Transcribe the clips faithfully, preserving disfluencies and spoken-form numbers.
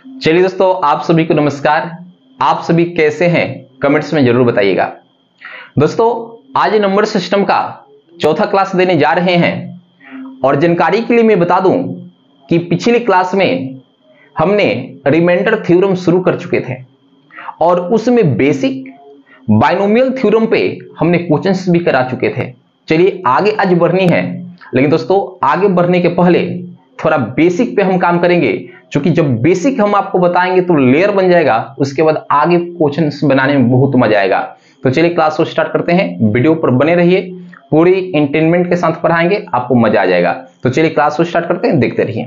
चलिए दोस्तों, आप सभी को नमस्कार। आप सभी कैसे हैं कमेंट्स में जरूर बताइएगा। दोस्तों, आज नंबर सिस्टम का चौथा क्लास देने जा रहे हैं और जानकारी के लिए मैं बता दूं कि पिछली क्लास में हमने रिमाइंडर थ्योरम शुरू कर चुके थे और उसमें बेसिक बाइनोमियल थ्योरम पे हमने क्वेश्चंस भी करा चुके थे। चलिए आगे आज बढ़नी है, लेकिन दोस्तों आगे बढ़ने के पहले थोड़ा बेसिक पे हम काम करेंगे, क्योंकि जब बेसिक हम आपको बताएंगे तो लेयर बन जाएगा, उसके बाद आगे क्वेश्चंस बनाने में बहुत मजा आएगा। तो चलिए क्लास को स्टार्ट करते हैं। वीडियो पर बने रहिए, पूरी एंटरटेनमेंट के साथ पढ़ाएंगे, आपको मजा आ जाएगा। तो चलिए क्लास को स्टार्ट करते हैं, देखते रहिए।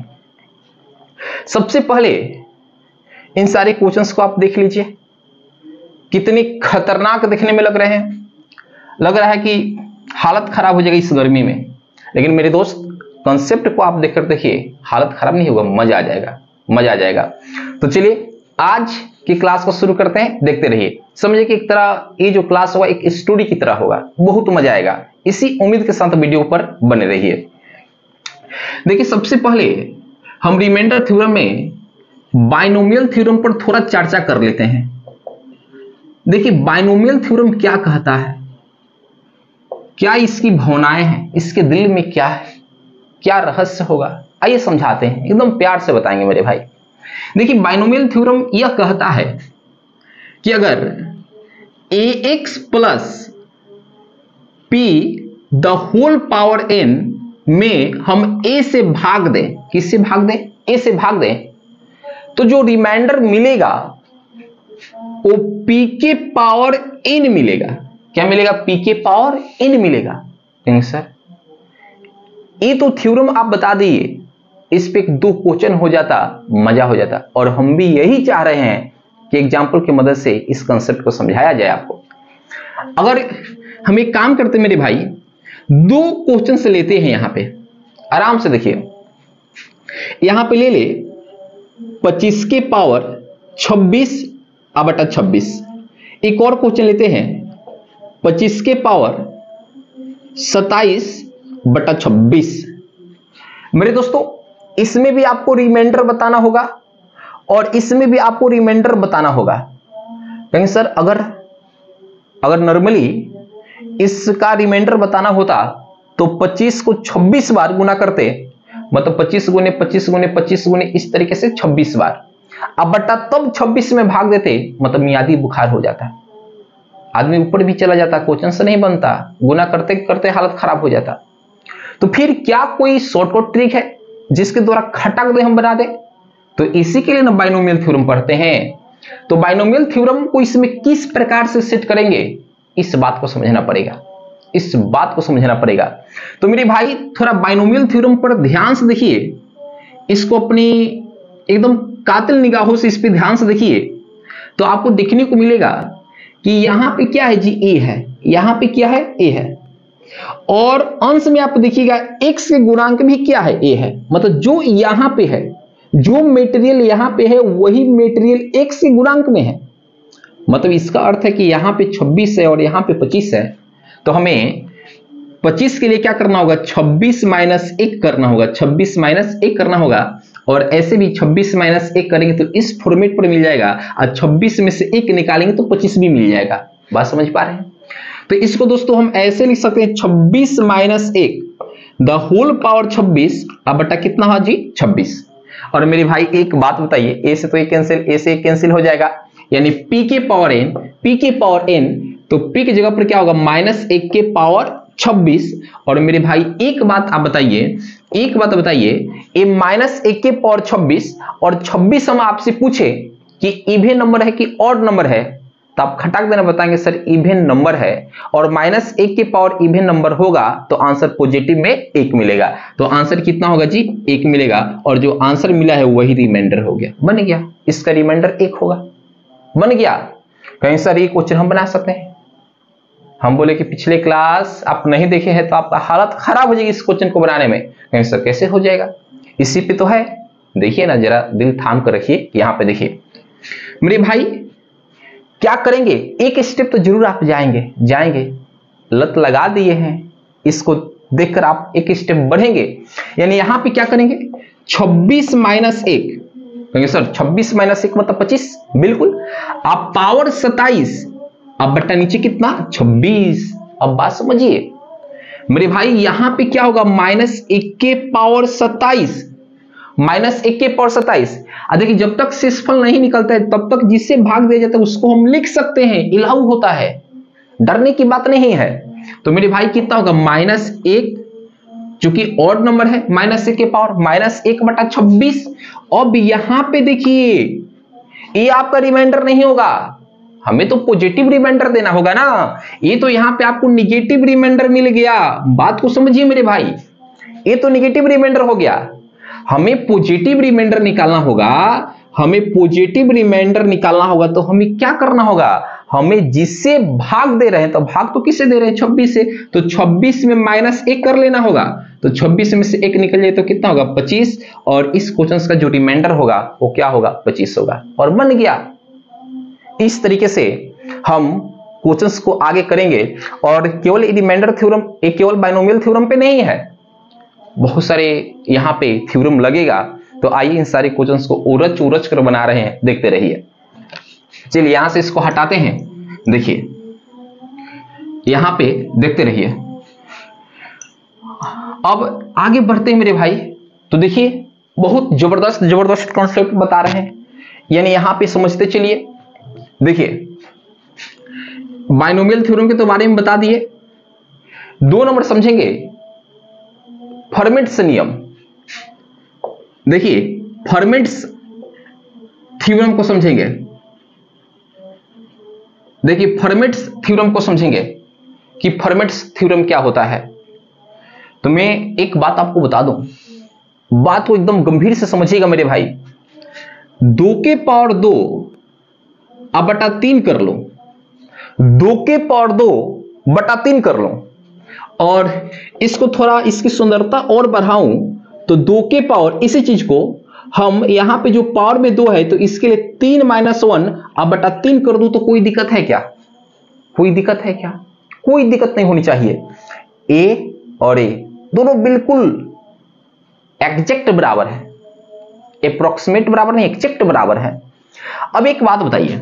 सबसे पहले इन सारे क्वेश्चंस को आप देख लीजिए, कितने खतरनाक दिखने में लग रहे हैं। लग रहा है कि हालत खराब हो जाएगी इस गर्मी में, लेकिन मेरे दोस्त कॉन्सेप्ट को आप देखकर देखिए, हालत खराब नहीं होगा, मजा आ जाएगा, मजा आ जाएगा। तो चलिए आज की क्लास को शुरू करते हैं, देखते रहिए। समझिए कि एक तरह ये जो क्लास होगा एक स्टोरी की तरह होगा, बहुत मजा आएगा। इसी उम्मीद के साथ वीडियो पर बने रहिए। देखिए, सबसे पहले हम रिमाइंडर थ्योरम में बाइनोमियल थ्योरम पर थोड़ा चर्चा कर लेते हैं। देखिए, बाइनोमियल थ्योरम क्या कहता है, क्या इसकी भावनाएं हैं, इसके दिल में क्या है, क्या रहस्य होगा, आइए समझाते हैं, एकदम प्यार से बताएंगे मेरे भाई। देखिए, बाइनोमियल थ्योरम यह कहता है कि अगर a x plus p the whole power n में हम ए से भाग दें, किससे भाग दें, ए से भाग दें, तो जो रिमाइंडर मिलेगा वो पी के पावर एन मिलेगा। क्या मिलेगा? पी के पावर एन मिलेगा। सर ये तो थ्योरम आप बता दिए, इस पे दो क्वेश्चन हो जाता, मजा हो जाता। और हम भी यही चाह रहे हैं कि एग्जाम्पल की मदद से इस कंसेप्ट को समझाया जाए आपको। अगर हम एक काम करते मेरे भाई, दो क्वेश्चन से लेते हैं यहां पे, आराम से देखिए। यहां पे ले ले पच्चीस के पावर छब्बीस बटा छब्बीस। एक और क्वेश्चन लेते हैं पच्चीस के पावर सत्ताईस बटा छब्बीस। मेरे दोस्तों, इसमें भी आपको रिमाइंडर बताना होगा और इसमें भी आपको रिमाइंडर बताना होगा। कहीं सर अगर अगर नॉर्मली इसका रिमाइंडर बताना होता तो पच्चीस को छब्बीस बार गुना करते, मतलब पच्चीस गुने पच्चीस गुने पच्चीस गुने इस तरीके से छब्बीस बार, अब बटा तब छब्बीस में भाग देते, मतलब मियादी बुखार हो जाता, आदमी ऊपर भी चला जाता, क्वेश्चन से नहीं बनता, गुना करते करते हालत खराब हो जाता। तो फिर क्या कोई शॉर्टकट ट्रिक है जिसके द्वारा खटक दे हम बना दे? तो इसी के लिए ना बाइनोमियल थ्योरम पढ़ते हैं। तो बाइनोमियल थ्योरम को इसमें किस प्रकार से सेट करेंगे, इस बात को समझना पड़ेगा, इस बात को समझना पड़ेगा। तो मेरे भाई थोड़ा बाइनोमियल थ्योरम पर ध्यान से देखिए, इसको अपनी एकदम कातिल निगाहों से इस पर ध्यान से देखिए, तो आपको देखने को मिलेगा कि यहां पे क्या है जी, ए है, यहां पे क्या है, ए है, और अंश में आप देखिएगा x के गुणांक भी क्या है, a है। मतलब जो यहां पे है, जो मटेरियल यहां पे है वही मटेरियल x के गुणांक में है। मतलब इसका अर्थ है कि यहां पे छब्बीस है और यहां पे पच्चीस है, तो हमें पच्चीस के लिए क्या करना होगा, छब्बीस माइनस एक करना होगा, छब्बीस माइनस एक करना होगा। और ऐसे भी छब्बीस माइनस एक करेंगे तो इस फॉर्मेट पर मिल जाएगा, और छब्बीस में से एक निकालेंगे तो पच्चीस भी मिल जाएगा। बात समझ पा रहे हैं? तो इसको दोस्तों हम ऐसे लिख सकते हैं, छब्बीस माइनस एक द होल पावर छब्बीस, अब बटा कितना है जी, छब्बीस। और मेरे भाई एक बात बताइए, ए से तो एक कैंसिल, ए से एक कैंसिल हो जाएगा, यानी पी के पावर एन, पी के पावर एन, तो पी की जगह पर क्या होगा, माइनस एक के पावर छब्बीस। और मेरे भाई एक बात आप बताइए, एक बात बताइए, ये माइनस एक के पावर छब्बीस और छब्बीस हम आपसे पूछे कि इवन नंबर है कि ऑड नंबर है, तो आप खटाक देना बताएंगे सर इवन नंबर है, और माइनस एक के पावर इवन नंबर होगा तो आंसर पॉजिटिव में एक मिलेगा। तो आंसर कितना होगा जी, एक मिलेगा, और जो आंसर मिला है वही रिमाइंडर हो गया, बन गया, इसका रिमाइंडर एक होगा, बन गया। कहीं सर ये क्वेश्चन हम बना सकते हैं, हम बोले कि पिछले क्लास आप नहीं देखे हैं तो आपका हालत खराब हो जाएगी इस क्वेश्चन को बनाने में। कहीं सर कैसे हो जाएगा, इसी पे तो है। देखिए ना, जरा दिल थाम कर रखिए, यहां पे देखिए मेरे भाई क्या करेंगे, एक स्टेप तो जरूर आप जाएंगे, जाएंगे, लत लगा दिए हैं, इसको देखकर आप एक स्टेप बढ़ेंगे। यानी यहां पे क्या करेंगे, छब्बीस माइनस एक, कहेंगे सर छब्बीस माइनस एक मतलब पच्चीस, बिल्कुल। आप पावर सत्ताईस, अब बट्टा नीचे कितना छब्बीस। अब बात समझिए मेरे भाई, यहां पे क्या होगा, माइनस एक के पावर सत्ताईस, माइनस एक के पावर सत्ताईस। देखिए जब तक शेषफल नहीं निकलता है तब तक जिससे भाग दिया जाता है उसको हम लिख सकते हैं, इलाऊ होता है, डरने की बात नहीं है। तो मेरे भाई कितना होगा, माइनस एक, चूंकि ऑड नंबर है, माइनस एक के पावर माइनस एक बटा छब्बीस। अब यहां पे देखिए ये आपका रिमाइंडर नहीं होगा, हमें तो पॉजिटिव रिमाइंडर देना होगा ना। ये तो यहां पे आपको निगेटिव रिमाइंडर मिल गया, बात को समझिए मेरे भाई, ये तो निगेटिव रिमाइंडर हो गया। हमें पॉजिटिव रिमाइंडर निकालना होगा, हमें पॉजिटिव रिमाइंडर निकालना होगा तो हमें क्या करना होगा, हमें जिससे भाग दे रहे हैं, तो भाग तो किससे दे रहे हैं, छब्बीस से, तो छब्बीस में माइनस एक कर लेना होगा। तो छब्बीस में से एक निकल जाए तो कितना होगा, पच्चीस। और इस क्वेश्चन का जो रिमाइंडर होगा वो क्या होगा, पच्चीस होगा, और बन गया। इस तरीके से हम क्वेश्चंस को आगे करेंगे। और केवल रिमाइंडर थ्योरम, एक केवल बाइनोमियल थ्योरम पे नहीं है, बहुत सारे यहां पे थ्योरम लगेगा। तो आइए इन सारे क्वेश्चंस को उरच उरच कर बना रहे हैं, देखते रहिए। चलिए यहां से इसको हटाते हैं, देखिए यहां पे देखते रहिए। अब आगे बढ़ते हैं मेरे भाई, तो देखिए बहुत जबरदस्त जबरदस्त कॉन्सेप्ट बता रहे हैं, यानी यहां पे समझते चलिए। देखिए बाइनोमियल थ्योरम के तो बारे में बता दिए, दो नंबर समझेंगे फर्मेट्स नियम। देखिए फर्मेट्स थ्योरम को समझेंगे, देखिए फर्मेट्स थ्योरम को समझेंगे कि फर्मेट्स थ्योरम क्या होता है। तो मैं एक बात आपको बता दूं, बात को एकदम गंभीर से समझिएगा मेरे भाई। दो के पावर दो अब बटा तीन कर लो, दो के पावर दो बटा तीन कर लो, और इसको थोड़ा इसकी सुंदरता और बढ़ाऊं तो दो के पावर, इसी चीज को हम यहां पे जो पावर में दो है तो इसके लिए तीन माइनस वन अब बटा तीन कर दूं तो कोई दिक्कत है क्या, कोई दिक्कत है क्या, कोई दिक्कत नहीं होनी चाहिए। ए और ए दोनों बिल्कुल एग्जैक्ट बराबर है, एप्रोक्सीमेट बराबर नहीं, एग्जैक्ट बराबर है। अब एक बात बताइए,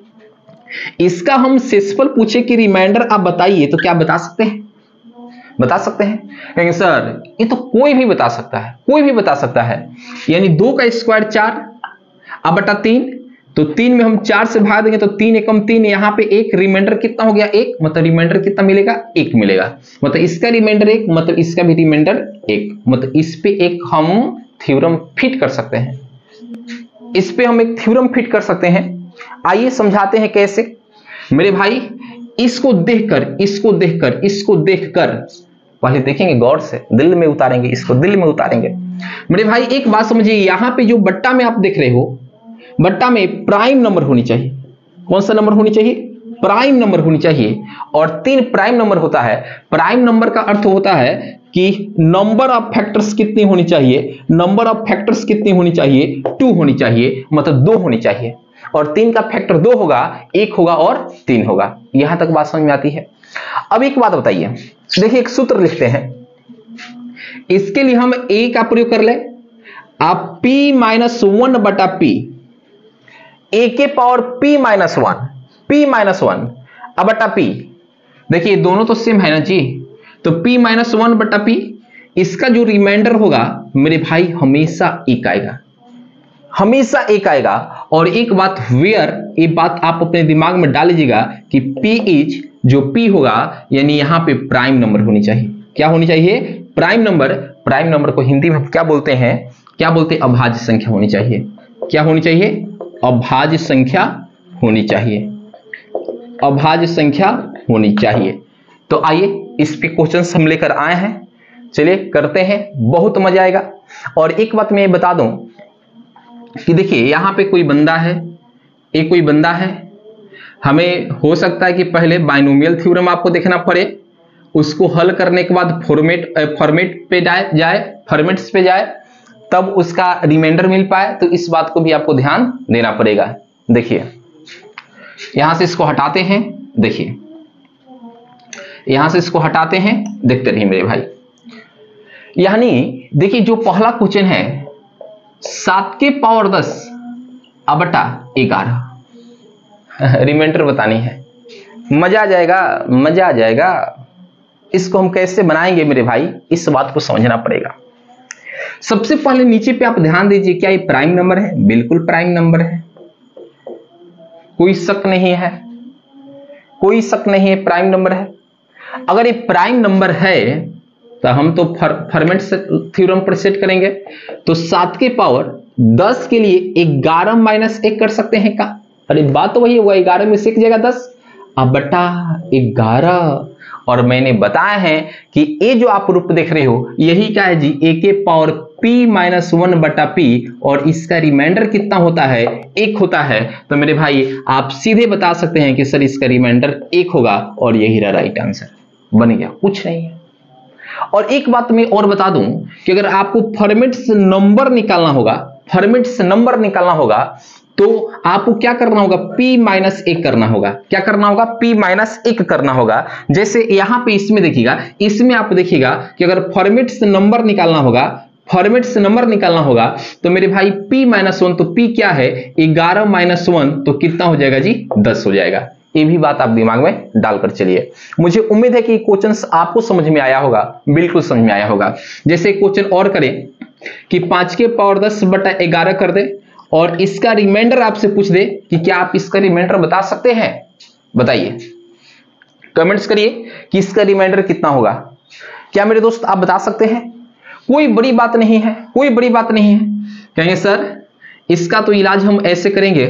इसका हम शेषफल पूछे कि रिमाइंडर आप बताइए तो क्या बता सकते हैं, बता सकते हैं? कहेंगे सर ये तो कोई भी बता सकता है, कोई भी बता सकता है। यानी दो का स्क्वायर चार अब बटा तीन, तो तीन में हम चार से भाग देंगे तो तीन एकम तीन, यहां पे एक, रिमाइंडर कितना हो गया एक, मतलब रिमाइंडर कितना मिलेगा, एक मिलेगा। मतलब इसका रिमाइंडर एक, मतलब इसका भी रिमाइंडर एक, मतलब इस पे एक हम थ्योरम फिट कर सकते हैं, इस पे हम एक थ्योरम फिट कर सकते हैं। आइए समझाते हैं कैसे मेरे भाई। इसको देखकर इसको देखकर इसको देखकर पहले देखेंगे गौर से, दिल में उतारेंगे, इसको दिल में उतारेंगे मेरे भाई। एक बात समझिए, यहां पे जो बट्टा में आप देख रहे हो, बट्टा में प्राइम नंबर होनी चाहिए। कौन सा नंबर होनी चाहिए, प्राइम नंबर होनी चाहिए। और तीन प्राइम नंबर होता है। प्राइम नंबर का अर्थ होता है कि नंबर ऑफ फैक्टर्स कितनी होनी चाहिए, नंबर ऑफ फैक्टर्स कितनी होनी चाहिए, टू होनी चाहिए, मतलब दो होनी चाहिए। और तीन का फैक्टर दो होगा, एक होगा और तीन होगा। यहां तक बात समझ में आती है। अब एक बात बताइए, देखिए एक सूत्र लिखते हैं, इसके लिए हम ए का प्रयोग कर ले, आप p माइनस वन बटा पी, ए के power p minus one, p minus one अब बटा p। देखिए दोनों तो सेम है ना जी, तो p माइनस वन बटा p, इसका जो रिमाइंडर होगा मेरे भाई हमेशा एक आएगा, हमेशा एक आएगा। और एक बात वेयर, ये बात आप अपने दिमाग में डाल लीजिएगा कि p इज, जो p होगा यानी यहां पे प्राइम नंबर होनी चाहिए। क्या होनी चाहिए, प्राइम नंबर। प्राइम नंबर को हिंदी में क्या बोलते हैं, क्या बोलते हैं, अभाज्य संख्या होनी चाहिए। क्या होनी चाहिए, अभाज्य संख्या होनी चाहिए, अभाज्य संख्या होनी चाहिए। तो आइए इस पे क्वेश्चन हम लेकर आए हैं, चलिए करते हैं, बहुत मजा आएगा। और एक बात मैं बता दूं कि देखिए यहां पे कोई बंदा है, एक कोई बंदा है, हमें हो सकता है कि पहले बाइनोमियल थ्योरम आपको देखना पड़े, उसको हल करने के बाद फॉर्मेट फॉर्मेट पे जाए जाए फॉर्मेट्स पे जाए, तब उसका रिमाइंडर मिल पाए। तो इस बात को भी आपको ध्यान देना पड़ेगा। देखिए यहां से इसको हटाते हैं, देखिए यहां से इसको हटाते हैं, देखते रहिए मेरे भाई। यानी देखिए जो पहला क्वेश्चन है, सात के पावर दस अब बटा ग्यारह, रिमाइंडर बतानी है। मजा आ जाएगा, मजा आ जाएगा। इसको हम कैसे बनाएंगे मेरे भाई, इस बात को समझना पड़ेगा। सबसे पहले नीचे पे आप ध्यान दीजिए, क्या ये प्राइम नंबर है? बिल्कुल प्राइम नंबर है, कोई शक नहीं है, कोई शक नहीं है, प्राइम नंबर है। अगर ये प्राइम नंबर है तो हम तो फर, फर्मेट थ्योरम पर सेट करेंगे, तो सात के पावर दस के लिए ग्यारह माइनस एक कर सकते हैं का? अरे बात तो वही होगा, ग्यारह में से एक जगह दस, अब बटा ग्यारह। और मैंने बताया है कि ये जो आप रूप देख रहे हो यही क्या है जी, ए के पावर पी माइनस वन बटा पी, और इसका रिमाइंडर कितना होता है? एक होता है। तो मेरे भाई आप सीधे बता सकते हैं कि सर इसका रिमाइंडर एक होगा, और यही रहा राइट आंसर, बन गया, कुछ नहीं है। और एक बात मैं और बता दूं कि अगर आपको फॉर्मेट्स नंबर निकालना होगा, फॉर्मेट्स नंबर निकालना होगा तो आपको क्या करना होगा? p माइनस एक करना होगा। क्या करना होगा? p माइनस एक करना होगा। जैसे यहां पे इसमें देखिएगा, इसमें आप देखिएगा कि अगर फॉर्मेट्स नंबर निकालना होगा, फॉर्मेट्स नंबर निकालना होगा तो मेरे भाई p माइनस वन, तो p क्या है? ग्यारह माइनस वन, तो कितना हो जाएगा जी? दस हो जाएगा। ये भी बात आप दिमाग में डालकर चलिए। मुझे उम्मीद है कि क्वेश्चन आपको समझ में आया होगा, बिल्कुल समझ में आया होगा। जैसे क्वेश्चन और करें कि पांच के पावर दस बटा ग्यारह कर दे, और इसका रिमाइंडर आपसे पूछ दे कि क्या आप इसका रिमाइंडर बता सकते हैं? बताइए, कमेंट्स करिए कि इसका रिमाइंडर कितना होगा। क्या मेरे दोस्त आप बता सकते हैं? कोई बड़ी बात नहीं है, कोई बड़ी बात नहीं है। कहेंगे सर इसका तो इलाज हम ऐसे करेंगे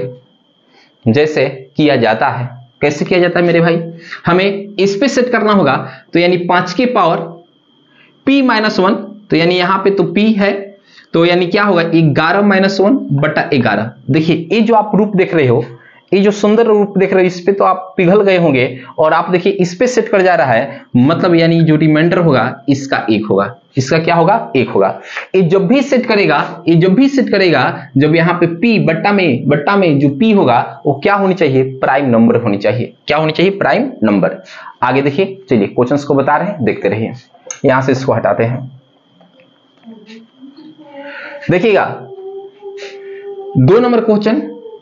जैसे किया जाता है। कैसे किया जाता है मेरे भाई? हमें इस पे सेट करना होगा, तो यानी पांच के पावर p माइनस वन, तो यानी यहां पे तो p है, तो यानी क्या होगा? ग्यारह माइनस वन बटा ग्यारह। देखिए ये जो आप रूप देख रहे हो, ये जो सुंदर रूप देख रहे हो, इस पे तो आप पिघल गए होंगे। और आप देखिए इस पे सेट कर जा रहा है, मतलब यानी जो रिमाइंडर होगा इसका एक होगा। इसका क्या होगा? एक होगा। ये जब भी सेट करेगा, ये जब भी सेट करेगा, जब यहाँ पे p बट्टा में बट्टा में जो p होगा वो क्या होनी चाहिए? प्राइम नंबर होनी चाहिए। क्या होनी चाहिए? Prime number. आगे देखिए, चलिए क्वेश्चंस को बता रहे हैं, देखते रहिए। यहां से इसको हटाते हैं। देखिएगा दो नंबर क्वेश्चन,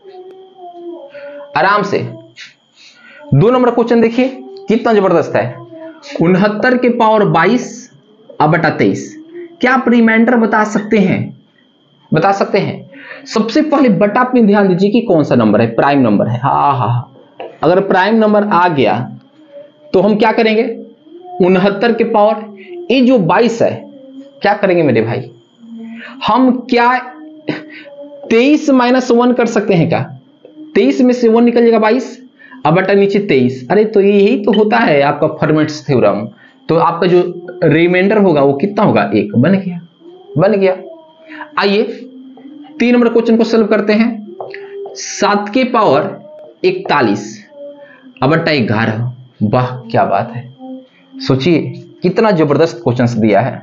आराम से दो नंबर क्वेश्चन देखिए कितना जबरदस्त है। उनहत्तर के पावर बाईस अब बटा तेईस, क्या आप रिमाइंडर बता सकते हैं? बता सकते हैं। सबसे पहले बटा पे ध्यान दीजिए कि कौन सा नंबर है, प्राइम नंबर है। हाँ हाँ, अगर प्राइम नंबर आ गया तो हम क्या करेंगे? उनहत्तर के पावर ये जो बाईस है, क्या करेंगे मेरे भाई? हम क्या तेईस माइनस वन कर सकते हैं क्या? तेईस में से वन निकल जाएगा बाईस, अब बटा नीचे तेईस। अरे तो यही तो होता है आपका फॉर्मेट्स थ्योरम। तो आपका जो रिमाइंडर होगा वो कितना होगा? एक। बन गया, बन गया। आइए तीन नंबर क्वेश्चन को सॉल्व करते हैं। सात के पावर इकतालीस अब बटा ग्यारह। वाह क्या बात है, सोचिए कितना जबरदस्त क्वेश्चन दिया है,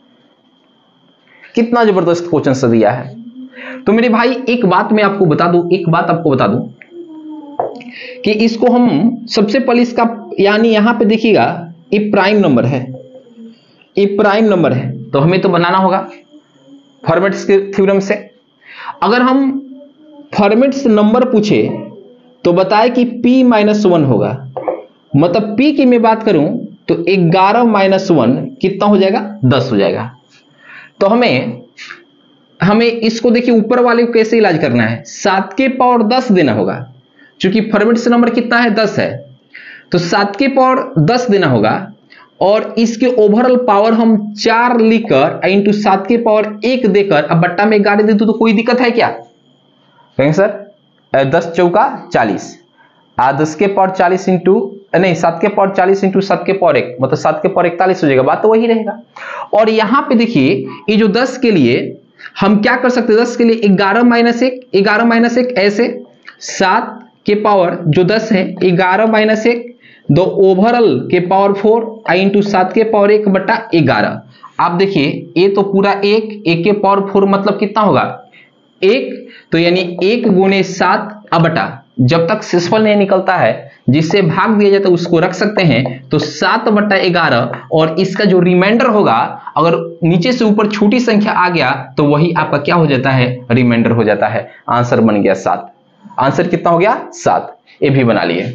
कितना जबरदस्त क्वेश्चन दिया है। तो मेरे भाई एक बात मैं आपको बता दूं, एक बात आपको बता दूं कि इसको हम सबसे पहले इसका यानी यहां पे देखिएगा ये प्राइम नंबर है, ये प्राइम नंबर है, तो हमें तो बनाना होगा फॉर्मेट्स के थ्योरम से। अगर हम फॉर्मेट्स नंबर पूछे तो बताए कि p माइनस वन होगा, मतलब p की मैं बात करूं तो ग्यारह माइनस वन कितना हो जाएगा? दस हो जाएगा। तो हमें हमें इसको देखिए ऊपर वाले को कैसे इलाज करना है? सात के पावर दस देना होगा, क्योंकि फॉर्मेट्स नंबर कितना है? दस है, तो सात के पावर दस देना होगा, और इसके ओवरऑल पावर हम चार लिखकर इंटू सात के पावर एक देकर अब बट्टा में ग्यारह दे दूं तो कोई दिक्कत है क्या? कहेंगे सर दस चौका चालीस, आ दस के पावर चालीस इंटू नहीं सात के पावर चालीस इंटू सात के पावर एक, मतलब सात के पावर इकतालीस हो जाएगा। बात तो वही रहेगा। और यहां पे देखिए ये जो दस के लिए हम क्या कर सकते हैं? दस के लिए ग्यारह माइनस एक, ग्यारह माइनस एक ऐसे, सात के पावर जो दस है ग्यारह माइनस एक, दो ओवरऑल के पावर फोर इंटू सात के पावर एक बटा ग्यारह। आप देखिए ये तो पूरा एक, एक के पावर फोर मतलब कितना होगा? एक, तो यानी एक गुने सात अब बटा, जब तक शेषफल नहीं निकलता है जिससे भाग दिया जाता है उसको रख सकते हैं, तो सात बट्टा ग्यारह, और इसका जो रिमाइंडर होगा अगर नीचे से ऊपर छोटी संख्या आ गया तो वही आपका क्या हो जाता है, रिमाइंडर हो जाता है। आंसर बन गया सात। आंसर कितना हो गया, सात। ये भी बना लिए।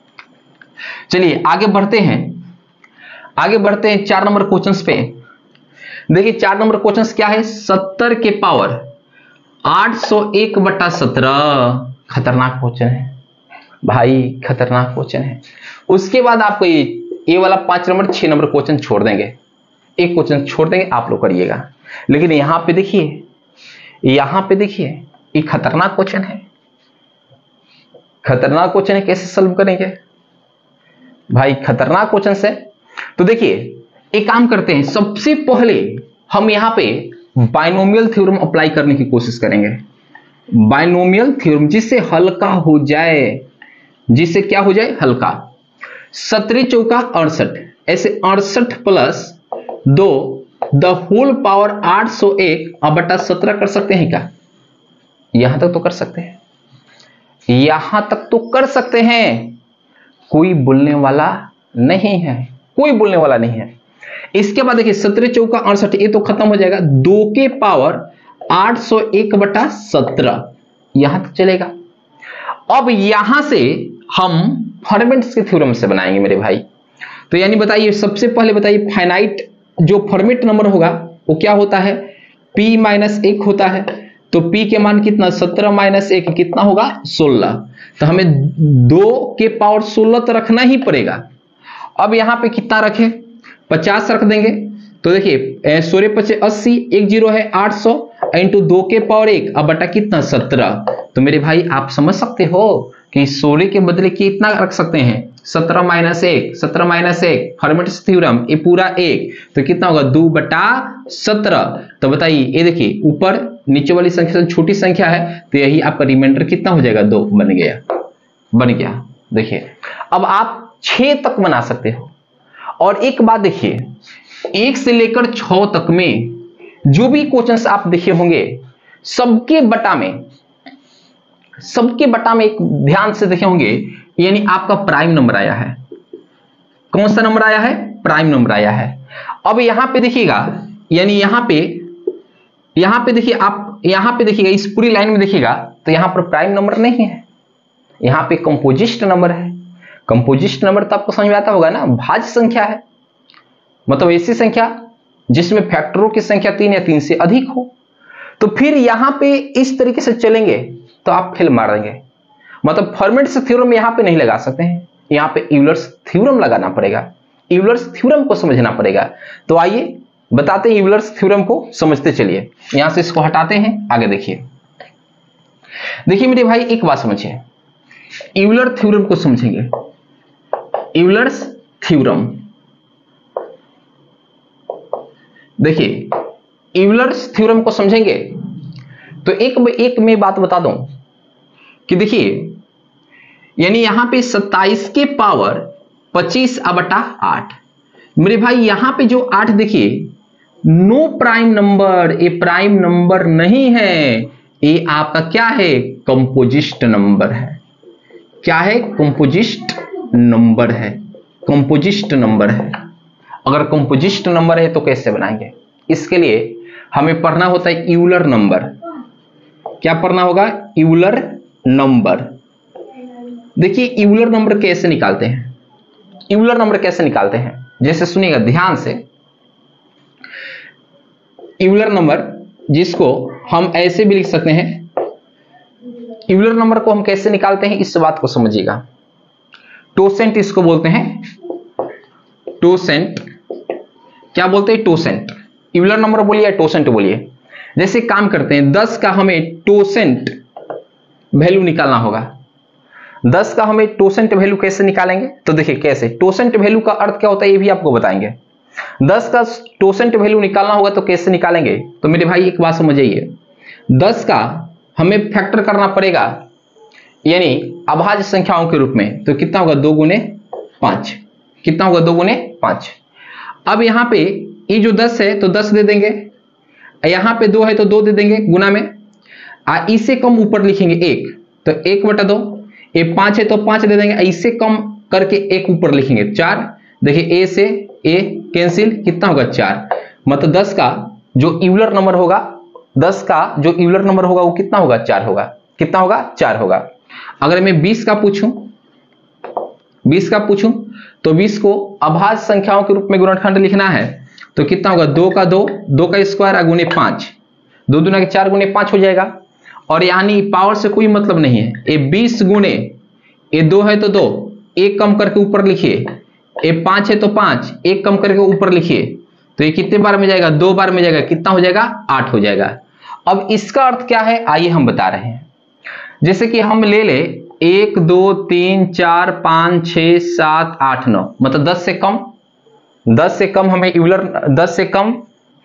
चलिए आगे बढ़ते हैं, आगे बढ़ते हैं चार नंबर क्वेश्चंस पे। देखिए चार नंबर क्वेश्चंस क्या है, सत्तर के पावर आठ सौ एक बटा सत्रह। खतरनाक क्वेश्चन है भाई, खतरनाक क्वेश्चन है। उसके बाद आपको ये ये वाला पांच नंबर छह नंबर क्वेश्चन छोड़ देंगे, एक क्वेश्चन छोड़ देंगे, आप लोग करिएगा। लेकिन यहां पे देखिए, यहां पे देखिए ये खतरनाक क्वेश्चन है, खतरनाक क्वेश्चन है। कैसे सॉल्व करेंगे भाई, खतरनाक क्वेश्चन से। तो देखिए एक काम करते हैं, सबसे पहले हम यहां पे बाइनोमियल थ्योरम अप्लाई करने की कोशिश करेंगे। बाइनोमियल थ्योरम जिससे हल्का हो जाए, जिससे क्या हो जाए, हल्का। सत्रह चौका अड़सठ, ऐसे अड़सठ प्लस दो द होल पावर आठ सौ एक अब बटा सत्रह कर सकते हैं क्या? यहां तक तो कर सकते हैं, यहां तक तो कर सकते हैं, कोई बोलने वाला नहीं है, कोई बोलने वाला नहीं है। इसके बाद देखिए सत्रह चौका अड़सठ, ये तो खत्म हो जाएगा, दो के पावर आठ सौ एक बटा सत्रह, यहां तक चलेगा। अब यहां से हम फॉर्मेट्स के थ्योरम से बनाएंगे मेरे भाई। तो यानी बताइए, सबसे पहले बताइए फाइनाइट जो फॉर्मेट नंबर होगा वो क्या होता है, p माइनस एक होता है। तो p के मान कितना, सत्रह माइनस एक कितना होगा, सोलह। तो हमें दो के पावर सोलह तो रखना ही पड़ेगा। अब यहां पे कितना रखें, पचास रख देंगे। तो देखिए सोलह पचे अस्सी, एक जीरो है आठ सौ, इंटू दो के पावर एक अब बटा कितना, सत्रह। तो मेरे भाई आप समझ सकते हो कि सोलह के बदले कितना रख सकते हैं, सत्रह माइनस एक, सत्रह माइनस एक फॉर्मेट्स थ्योरम, ये पूरा एक, तो कितना होगा, दो बटा सत्रह। तो बताइए ये देखिए ऊपर नीचे वाली संख्या से छोटी संख्या है, तो यही आपका रिमाइंडर कितना हो जाएगा, दो बन गया, बन गया। देखिए अब आप छह तक बना सकते हो। और एक बात देखिए, एक से लेकर छह तक में जो भी क्वेश्चंस आप देखे होंगे, सबके बटा में, सबके बटा में एक ध्यान से देखे होंगे, यानी आपका प्राइम नंबर आया है। कौन सा नंबर आया है, प्राइम नंबर आया है। अब यहां पे देखिएगा, यानी यहां पे यहां पे देखिए आप, यहां पे देखिएगा इस पूरी लाइन में देखिएगा, तो यहां पर प्राइम नंबर नहीं है, यहां पे कंपोजिट नंबर है। कंपोजिट नंबर तो आपको समझ में आता होगा ना, भाज्य संख्या है, मतलब ऐसी संख्या जिसमें फैक्टरों की संख्या तीन या तीन से अधिक हो। तो फिर यहां पे इस तरीके से चलेंगे तो आप फेल मार देंगे, मतलब फॉर्मेट्स थ्योरम यहां पे नहीं लगा सकते हैं, यहां पे यूलर्स थ्योरम लगाना पड़ेगा, यूलर्स थ्योरम को समझना पड़ेगा। तो आइए बताते हैं यूलर्स थ्योरम को, समझते चलिए। यहां से इसको हटाते हैं, आगे देखिए। देखिए मेरे भाई एक बात समझिए, यूलर थ्योरम को समझेंगे, यूलर्स थ्योरम। देखिए यूलर्स थ्योरम को समझेंगे तो एक एक मैं बात बता दूं कि देखिए, यानी यहां पे सत्ताईस के पावर पच्चीस बटा आठ, मेरे भाई यहां पे जो आठ देखिए, नो प्राइम नंबर, ये प्राइम नंबर नहीं है, ये आपका क्या है, कंपोजिट नंबर है। क्या है, कंपोजिट नंबर है, कंपोजिट नंबर है। अगर कंपोजिट नंबर है तो कैसे बनाएंगे, इसके लिए हमें पढ़ना होता है यूलर नंबर। क्या पढ़ना होगा, यूलर नंबर। देखिए यूलर नंबर कैसे निकालते हैं, यूलर नंबर कैसे निकालते हैं, जैसे सुनिएगा ध्यान से। यूलर नंबर जिसको हम ऐसे भी लिख सकते हैं, यूलर नंबर को हम कैसे निकालते हैं इस बात को समझिएगा। टोसेंट इसको बोलते हैं, टोसेंट। क्या बोलते हैं, टोसेंट। यूलर नंबर बोलिए या टोसेंट बोलिए। जैसे काम करते हैं, दस का हमें टोसेंट वैल्यू निकालना होगा। दस का हमें टोसेंट वैल्यू कैसे निकालेंगे, तो देखिए कैसे, टोसेंट वैल्यू का अर्थ क्या होता है ये भी आपको बताएंगे। दस का टोसेंट वैल्यू निकालना होगा तो कैसे निकालेंगे, तो मेरे भाई एक बात समझिए, दस का हमें फैक्टर करना पड़ेगा, यानी अभाज्य संख्याओं के रूप में। तो कितना होगा, दो गुने पांच, कितना होगा, दो गुने पांच। अब यहां पे ये जो दस है तो दस दे देंगे, यहां पे दो है तो दो दे देंगे गुना में, आ इससे कम ऊपर लिखेंगे एक, तो एक बटा दो। ये पांच है तो पांच दे देंगे, इससे कम करके एक ऊपर लिखेंगे चार। देखिए ए से ए कैंसिल, कितना होगा चार, मतलब दस का जो यूलर नंबर होगा, दस का जो यूलर नंबर होगा वो कितना होगा, चार होगा। कितना होगा, चार होगा। अगर मैं बीस का पूछूं, बीस का पूछूं तो बीस को अभाज्य संख्याओं के रूप में गुणनखंड लिखना है तो कितना होगा, दो का दो, दो का स्क्वायर गुणे पांच, दो दूना के चार गुणे पांच हो जाएगा। और यानी पावर से कोई मतलब नहीं है, ये बीस गुणे ये दो है तो दो, एक कम करके ऊपर लिखिए, ये पांच है तो पांच, एक कम करके ऊपर लिखिए, तो ये कितने बार में जाएगा, दो बार में जाएगा, कितना हो जाएगा, आठ हो जाएगा। अब इसका अर्थ क्या है, आइए हम बता रहे हैं। जैसे कि हम ले ले एक दो तीन चार पांच छह सात आठ नौ, मतलब दस से कम, दस से कम हमें यूलर, दस से कम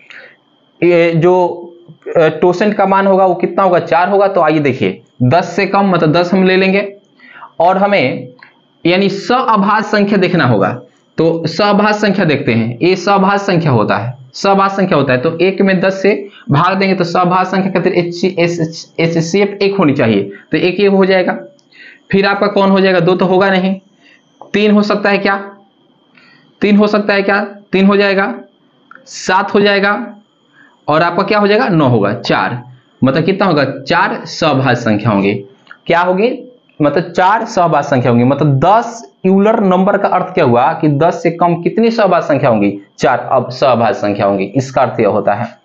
ये जो टोसेंट का मान होगा वो कितना होगा, चार होगा। तो आइए देखिए, दस से कम मतलब दस हम ले लेंगे और हमें यानी सअभाज्य संख्या देखना होगा। तो सअभाज्य संख्या देखते हैं, ये सअभाज्य संख्या होता है, सअभाज्य संख्या होता है तो एक में दस से भाग देंगे तो सअभाज्य संख्या खातिर एच सी एफ एक होनी चाहिए, तो एक ये हो जाएगा। फिर आपका कौन हो जाएगा, दो तो होगा नहीं, तीन हो सकता है क्या, तीन हो सकता है क्या, तीन हो जाएगा, सात हो जाएगा और आपका क्या हो जाएगा, नौ होगा, चार, मतलब कितना होगा, चार सअभाज्य संख्या होंगे। क्या होगी, मतलब चार सअभाज्य संख्या होंगी। मतलब दस यूलर नंबर का अर्थ क्या हुआ कि दस से कम कितनी सअभाज्य संख्या होंगी, चार अब सअभाज्य संख्या होंगी, इसका अर्थ यह होता है।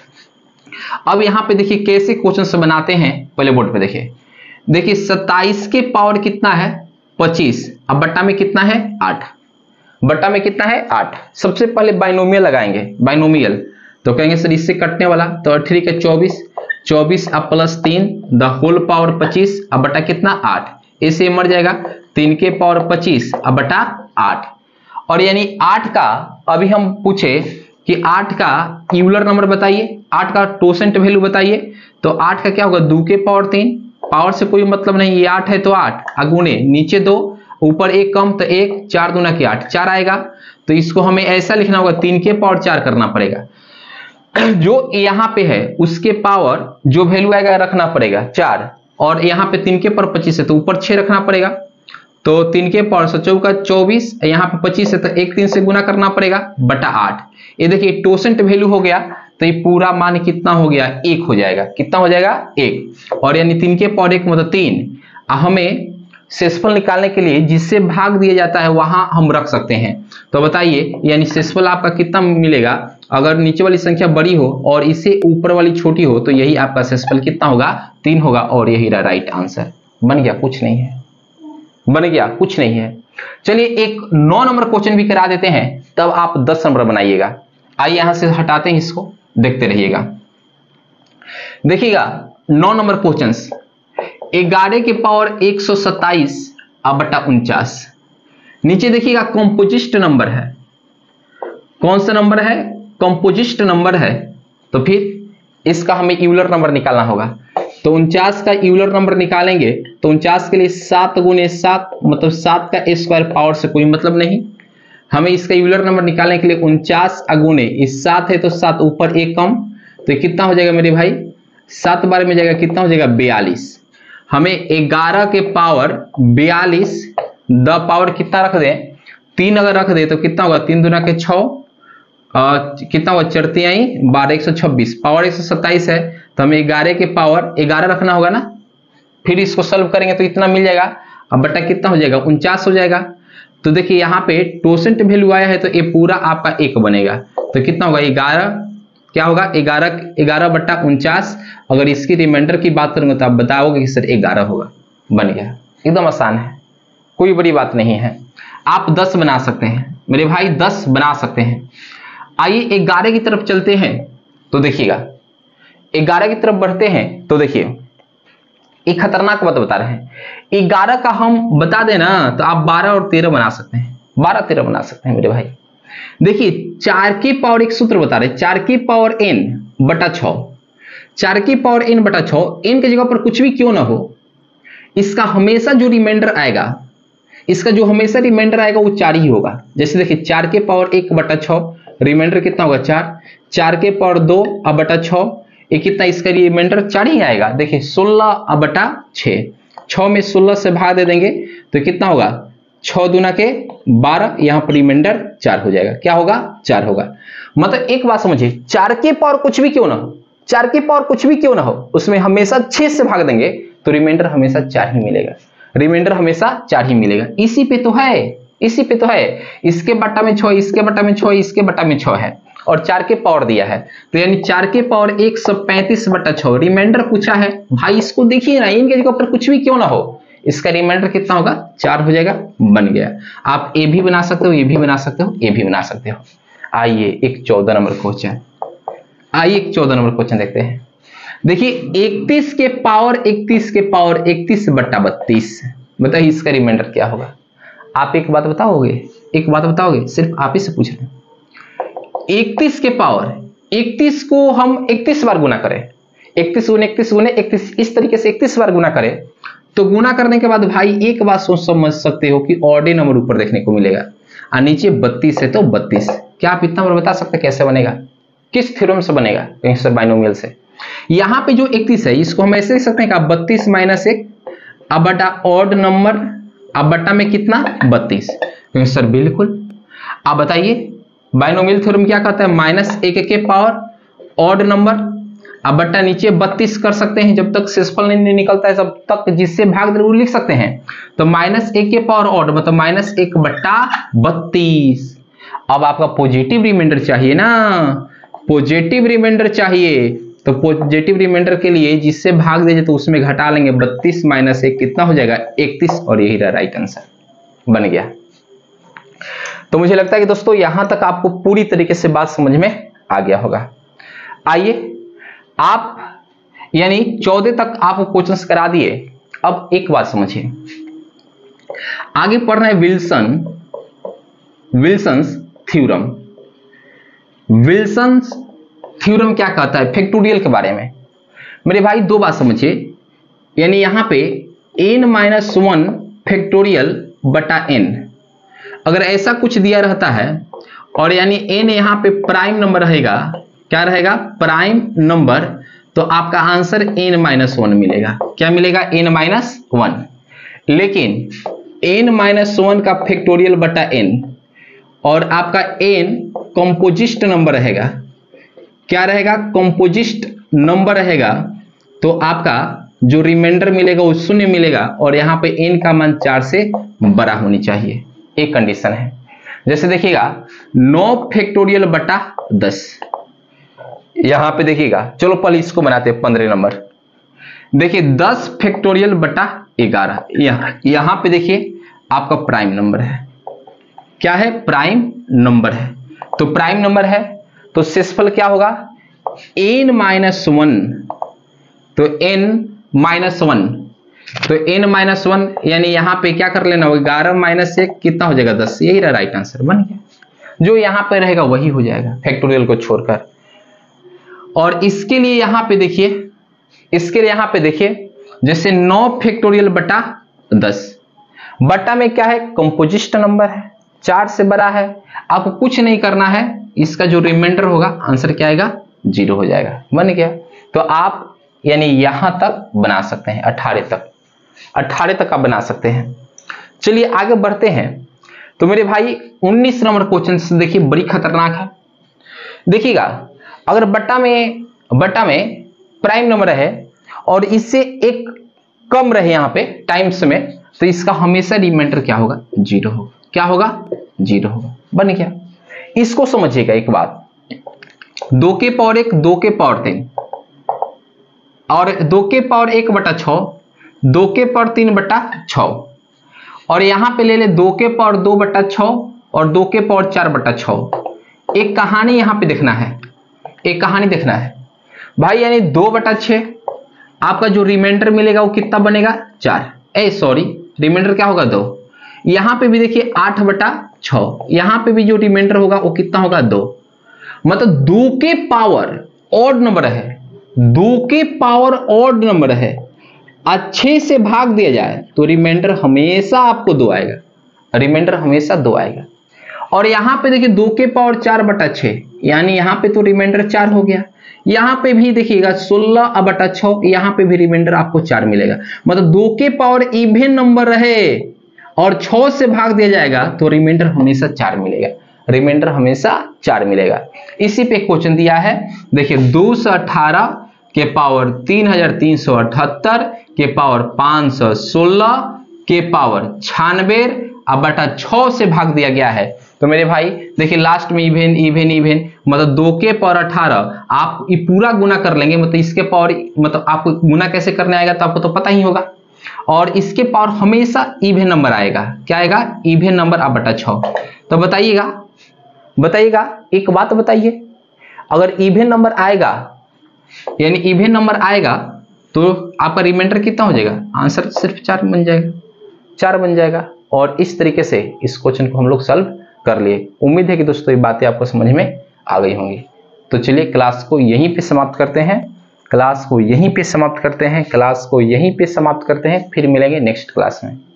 अब यहां पे देखिए कैसे क्वेश्चन से बनाते हैं, पहले बोर्ड पे देखिए, देखिए सत्ताईस के पावर कितना है, पच्चीस, अब बट्टा में कितना है, आठ, बट्टा में कितना है, आठ। सबसे पहले बाइनोमियल लगाएंगे, बाइनोमियल तो कहेंगे सर इससे कटने वाला, तो अठरी के चौबीस, चौबीस अब प्लस तीन द होल पावर पच्चीस, अब बटा कितना, आठ, ऐसे मर जाएगा, तीन के पावर पच्चीस अब बटा आठ। और यानी आठ का अभी हम पूछे कि आठ का यूलर नंबर बताइए, आठ का टोसेंट वैल्यू बताइए, तो आठ का क्या होगा, दो के पावर तीन, पावर से कोई मतलब नहीं, ये आठ है तो आठ, अगुणे नीचे दो ऊपर एक कम तो एक, चार दूना के आठ, चार आएगा। तो इसको हमें ऐसा लिखना होगा, तीन के पावर चार करना पड़ेगा, जो यहाँ पे है उसके पावर जो वैल्यू आएगा रखना पड़ेगा चार, और यहाँ पे तीन के पावर पच्चीस है तो ऊपर छह रखना पड़ेगा, तो तीन के पावर सचौ का चौबीस, यहाँ पे पच्चीस है तो एक तीन से गुना करना पड़ेगा बटा आठ। ये देखिए टोसेंट वैल्यू हो गया तो ये पूरा मान कितना हो गया, एक हो जाएगा, कितना हो जाएगा, एक। और यानी तीन के पावर एक मतलब तीन। हमें शेषफल निकालने के लिए जिससे भाग दिया जाता है वहां हम रख सकते हैं। तो बताइए यानी शेषफल आपका कितना मिलेगा, अगर नीचे वाली संख्या बड़ी हो और इसे ऊपर वाली छोटी हो तो यही आपका शेषफल कितना होगा, तीन होगा, और यही रहा राइट आंसर। बन गया, कुछ नहीं है, बन गया, कुछ नहीं है। चलिए एक नौ नंबर क्वेश्चन भी करा देते हैं, तब आप दस नंबर बनाइएगा। आइए यहां से हटाते हैं इसको, देखते रहिएगा। देखिएगा नौ नंबर क्वेश्चंस, ग्यारह के पावर एक सौ सत्ताईस अब बटा उनचास। नीचे देखिएगा कंपोजिस्ट नंबर है, कौन सा नंबर है, कंपोजिस्ट नंबर है, तो फिर इसका हमें यूलर नंबर निकालना होगा। तो उनचास का यूलर नंबर निकालेंगे तो उनचास के लिए सात गुने सात मतलब सात का स्क्वायर, पावर से कोई मतलब नहीं। हमें इसका यूलर नंबर निकालने के लिए उनचास अगुने इस सात है तो सात ऊपर एक कम, तो कितना हो जाएगा मेरे भाई, सात बार में जाएगा, कितना हो जाएगा, बयालीस। हमें ग्यारह के पावर बयालीस, द पावर कितना रख दें, तीन अगर रख दे तो कितना होगा, तीन दुना के छः, कितना होगा, चरतियाई बारह, एक सौ छब्बीस, पावर एक सौ सत्ताईस है तो हमें ग्यारह के पावर ग्यारह रखना होगा ना। फिर इसको सॉल्व करेंगे तो इतना मिल जाएगा, अब बटा कितना हो जाएगा, उनचास हो जाएगा। तो देखिए यहाँ पे टोसेंट वैल्यू आया है तो ये पूरा आपका एक बनेगा, तो कितना होगा, ग्यारह, क्या होगा, ग्यारह, ग्यारह बट्टा उनचास। अगर इसकी रिमाइंडर की बात करूंगा तो आप बताओगे कि सर ग्यारह होगा। बन गया, एकदम आसान है, कोई बड़ी बात नहीं है। आप दस बना सकते हैं मेरे भाई, दस बना सकते हैं। आइए ग्यारह की तरफ चलते हैं, तो देखिएगा ग्यारह की तरफ बढ़ते हैं तो देखिए एक खतरनाक बात बता रहे हैं। ग्यारह का हम बता देना तो आप बारह और तेरह बना सकते हैं, बारह तेरह बना सकते हैं मेरे भाई। देखिए चार की पावर एक सूत्र बता रहे, चार की पावर एन बटा छ, चार की पावर एन बटा छ, एन की जगह पर कुछ भी क्यों ना हो, इसका हमेशा जो रिमाइंडर आएगा, इसका जो हमेशा रिमाइंडर आएगा वो चार ही होगा। जैसे देखिए चार के पावर एक बटा छ, रिमाइंडर कितना होगा, चार, चार के पावर दो अब बटा छ, ये कितना, इसका रिमाइंडर चार ही आएगा। देखिए सोलह अब बटा छः, छः में सोलह से भाग दे देंगे तो कितना होगा, छह दूना के बारह, यहां पर रिमाइंडर चार हो जाएगा। क्या होगा? चार होगा। मतलब एक बात समझिए, चार के पावर कुछ भी क्यों ना हो, चार के पावर कुछ भी क्यों ना हो, उसमें हमेशा छह से भाग देंगे तो रिमाइंडर हमेशा चार ही मिलेगा, रिमाइंडर हमेशा चार ही मिलेगा। इसी पे तो है, इसी पे तो है। इसके बट्टा में छह, इसके बट्टा में छह, इसके बट्टा में छह है और चार के पावर दिया है, तो यानी चार के पावर एक सौ पैंतीस बट्टा छह रिमाइंडर पूछा है। भाई इसको देखिए ना, इनके जगह पर कुछ भी क्यों ना हो, इसका रिमाइंडर कितना होगा? चार हो जाएगा। बन गया। आप ए भी बना सकते हो, ये भी बना सकते हो, ये भी बना सकते हो। आइए एक चौदह नंबर क्वेश्चन, आइए एक चौदह नंबर क्वेश्चन देखते हैं। देखिए इकतीस के पावर इकतीस के पावर इकतीस बट्टा बत्तीस, बताइए इसका रिमाइंडर क्या होगा? आप एक बात बताओगे, एक बात बताओगे, सिर्फ आप ही से पूछ रहे हैं। इकतीस के पावर इकतीस को हम इकतीस बार गुना करें, इकतीस गुने इकतीस गुने इकतीस, इस तरीके से इकतीस बार गुना करें, तो गुना करने के बाद भाई एक बात सोच समझ सकते हो कि ऑडे नंबर ऊपर देखने को मिलेगा और नीचे बत्तीस है तो बत्तीस। क्या आप इतना नंबर बता सकते हैं कैसे बनेगा, किस थ्योरम से बनेगा? कहीं से बाइनोमियल से। यहां पे जो इकतीस है इसको हम ऐसे लिख सकते हैं कि बत्तीस माइनस एक, अब बटा ऑड नंबर, अब बटा में कितना? बत्तीस। कहीं सर बिल्कुल। आप बताइए बाइनोमियल थ्योरम क्या कहता है? माइनस एक के पावर ऑड नंबर, अब बट्टा नीचे बत्तीस कर सकते हैं, जब तक शेषफल नहीं निकलता है तब तक जिससे भाग दे वो लिख सकते हैं। तो माइनस एक के पावर ऑड मतलब माइनस एक बट्टा बत्तीस। अब आपका पॉजिटिव रिमाइंडर चाहिए ना, पॉजिटिव रिमाइंडर चाहिए, तो पॉजिटिव रिमाइंडर के लिए जिससे भाग दे तो उसमें घटा लेंगे, बत्तीस माइनस एक कितना हो जाएगा? इकतीस, और यही रहा राइट आंसर। बन गया। तो मुझे लगता है कि दोस्तों यहां तक आपको पूरी तरीके से बात समझ में आ गया होगा। आइए आप यानी चौदह तक आपको क्वेश्चंस करा दिए। अब एक बात समझिए, आगे पढ़ना है Wilson Wilson's theorem. Wilson's theorem क्या कहता है फैक्टोरियल के बारे में? मेरे भाई दो बात समझिए, यानी यहां पे n माइनस वन फैक्टोरियल बटा n, अगर ऐसा कुछ दिया रहता है और यानी n यहां पे प्राइम नंबर रहेगा, क्या रहेगा? प्राइम नंबर, तो आपका आंसर n माइनस वन मिलेगा। क्या मिलेगा? n minus one. लेकिन n माइनस वन का फैक्टोरियल बटा n और आपका n कंपोजिट नंबर रहेगा, क्या रहेगा? कंपोजिट नंबर रहेगा, तो आपका जो रिमाइंडर मिलेगा वो शून्य मिलेगा और यहां पे n का मान चार से बड़ा होनी चाहिए। एक कंडीशन है। जैसे देखिएगा नौ फैक्टोरियल बटा दस, यहां पे देखिएगा, चलो पहले इसको बनाते हैं पंद्रह नंबर। देखिए दस फैक्टोरियल बटा ग्यारह, यहां यहां पे देखिए आपका प्राइम नंबर है। क्या है? प्राइम नंबर है। तो प्राइम नंबर है तो शेषफल क्या होगा? n माइनस वन, तो n माइनस वन, तो n माइनस वन यानी यहां पे क्या कर लेना होगा? ग्यारह माइनस एक कितना हो जाएगा? दस। यही रहा राइट आंसर। बन गया। जो यहां पे रहेगा वही हो जाएगा फैक्टोरियल को छोड़कर। और इसके लिए यहां पे देखिए, इसके लिए यहां पे देखिए जैसे नौ फैक्टोरियल बटा दस, बटा में क्या है? कंपोजिट नंबर है, चार से बड़ा है। आपको कुछ नहीं करना है, इसका जो रिमाइंडर होगा आंसर क्या आएगा? जीरो हो जाएगा। बन गया। तो आप यानी यहां तक बना सकते हैं, अठारह तक, अठारह तक आप बना सकते हैं। चलिए आगे बढ़ते हैं। तो मेरे भाई उन्नीस नंबर क्वेश्चन देखिए बड़ी खतरनाक है। देखिएगा अगर बट्टा में बट्टा में प्राइम नंबर है और इससे एक कम रहे यहां पे टाइम्स में, तो इसका हमेशा रिमाइंडर क्या होगा? जीरो होगा। क्या होगा? जीरो होगा। बन गया। इसको समझिएगा एक बात, दो के पावर एक, दो के पावर तीन और दो के पावर एक बटा छह, दो के पावर तीन बटा छह, और यहां पे ले ले दो के पावर दो बटा छह और दो के पावर चार बटा छह। एक कहानी यहां पे देखना है, एक कहानी देखना है भाई, यानी दो बटा छह आपका जो रिमाइंडर मिलेगा वो कितना बनेगा? चार। ए सॉरी, रिमाइंडर क्या होगा? दो। यहां पे भी देखिए आठ बटा छह, यहां पे भी जो रिमाइंडर होगा वो कितना होगा? दो। मतलब दो के पावर ऑड नंबर है, दो के पावर ऑड नंबर है, अच्छे से भाग दिया जाए तो रिमाइंडर हमेशा आपको दो आएगा, रिमाइंडर हमेशा दो आएगा। और यहां पे देखिए दो के पावर चार बटा छह, यानी यहां पे तो रिमाइंडर चार हो गया। यहां पे भी देखिएगा सोलह बटा छह, यहां पे भी रिमाइंडर आपको चार मिलेगा। मतलब दो के पावर इवन नंबर रहे और छह से भाग दिया जाएगा तो रिमाइंडर हमेशा चार मिलेगा, रिमाइंडर हमेशा चार मिलेगा। इसी पे क्वेश्चन दिया है, देखिए दो सौ अठारह के पावर तीन हजार तीन सौ अठहत्तर के पावर पांच सौ सोलह के पावर छियानवे अब बटा छह से भाग दिया गया है। तो मेरे भाई देखिए लास्ट में इवेन इवेन इवेन मतलब दो के पावर अठारह, आप ये पूरा गुना कर लेंगे, मतलब इसके पावर मतलब आपको गुना कैसे करने आएगा तो आपको तो पता ही होगा। और इसके पावर हमेशा इवेन नंबर आएगा, क्या आएगा, इवेन नंबर अब बटा छह। तो बताइएगा बताइएगा एक बात बताइए, अगर इवेन नंबर आएगा यानी इवेन नंबर आएगा तो आपका रिमाइंडर कितना हो जाएगा, आंसर सिर्फ चार बन जाएगा, चार बन जाएगा। और इस तरीके से इस क्वेश्चन को हम लोग सॉल्व कर लिए। उम्मीद है कि दोस्तों ये बातें आपको समझ में आ गई होंगी। तो चलिए क्लास को यहीं पे समाप्त करते हैं, क्लास को यहीं पे समाप्त करते हैं, क्लास को यहीं पे समाप्त करते हैं। फिर मिलेंगे नेक्स्ट क्लास में।